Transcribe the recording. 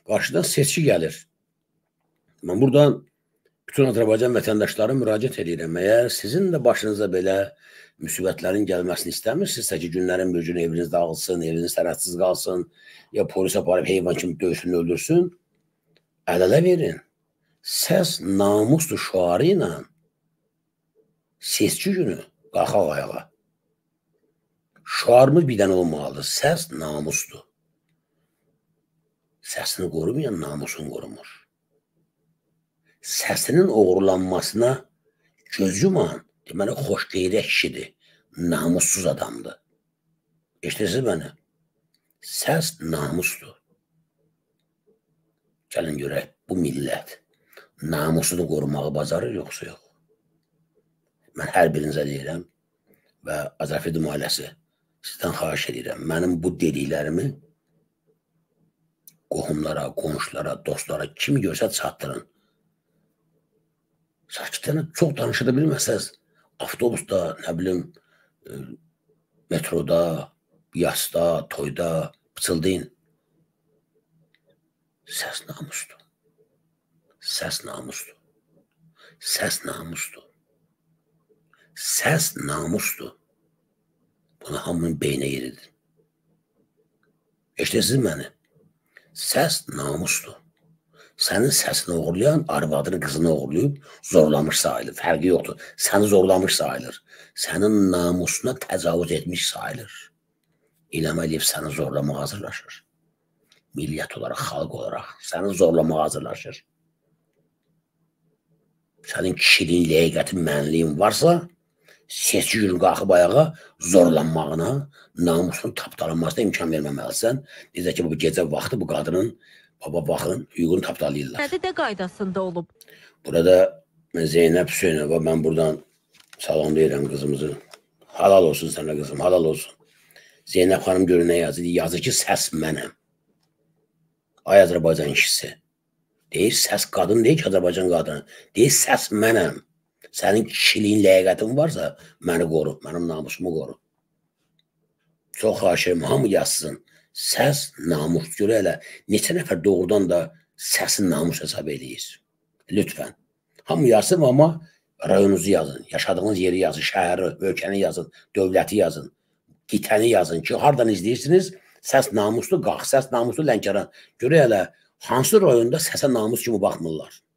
Qarşıdan seçki gəlir. Mən buradan bütün Azərbaycan vətəndaşlarına müraciət edirəm. Əgər sizin də başınıza belə müsibətlərin gəlməsini istəmirsinizsə ki, günlərin bir gün eviniz dağılsın, eviniz sərhədsiz qalsın, ya polis aparıb heyvan kimi döysün, öldürsün, əl-ələ verin. Səs namusdur şüarı ilə seçki günü qalxaq ayağa. Şüarımız bir dənə olmalıdır. Səs namusdur. Səsini qorumayan namusunu qorumur. Səsinin oğurlanmasına göz yuman, deməli, xoş qeyrək kişidir, namussuz adamdır. Eşitirsiniz məni? Səs namusdur. Gəlin görək, bu millət namusunu qorumağı bacarır, yoxsa yox? Mən hər birinizə deyirəm və Azərfilm ailəsi sizdən xahiş edirəm. Mənim bu dediklərimi qohumlara, qonşulara, dostlara, kimi görsə çatdırın. Sakitlərinə çox danışıda bilməsəz, avtobusda, nə bilim, metroda, yasda, toyda pıçıldayın. Səs namusdur. Səs namusdur. Səs namusdur. Səs namusdur. Bunu hamının beyninə yeridir. Eşitirsiniz məni? Səs namusdur. Sənin səsini uğurlayan arvadını, qızını uğurlayıb zorlamış sayılır. Fərqi yoxdur. Səni zorlamış sayılır. Sənin namusuna təcavüz etmiş sayılır. İlham Əliyev səni zorlamağa hazırlaşır. Millət olaraq, xalq olaraq səni zorlamağa hazırlaşır. Sənin kişiliyin, ləyaqətin, mənliyin varsa, seçki günü qalxıb ayağa zorlanmağına, namusun tapdalanmasına imkan verməməlisən. Necə ki, bu gecə vaxtı bu qadının, baba baxın, hüququnu tapdalayırlar. Nədir də qaydasında olub? Burada Zeynəb Hüseynova, mən buradan salamlayıram qızımızı. Halal olsun sənə qızım, halal olsun. Zeynəb xanım görün nə yazır? Yazır ki, səs mənəm. Ay Azərbaycan kişisi. Deyir, səs qadın deyir ki, Azərbaycan qadını. Deyir, səs mənəm. Sənin kişiliyin, ləyaqətin varsa, məni qoru, mənim namusumu qoru. Çox xahiş edirəm, hamı yazsın. Səs namus. Görə elə, neçə nəfər doğrudan da səsin namus hesab eləyir. Lütfən. Hamı yazsın, amma rayonunuzu yazın, yaşadığınız yeri yazın, şəhəri, ölkəni yazın, dövləti yazın, qitəni yazın ki, hardan izləyirsiniz, səs namuslu, qalx, səs namuslu Lənkəran. Görə elə, hansı rayonda səsə namus kimi baxmırlar?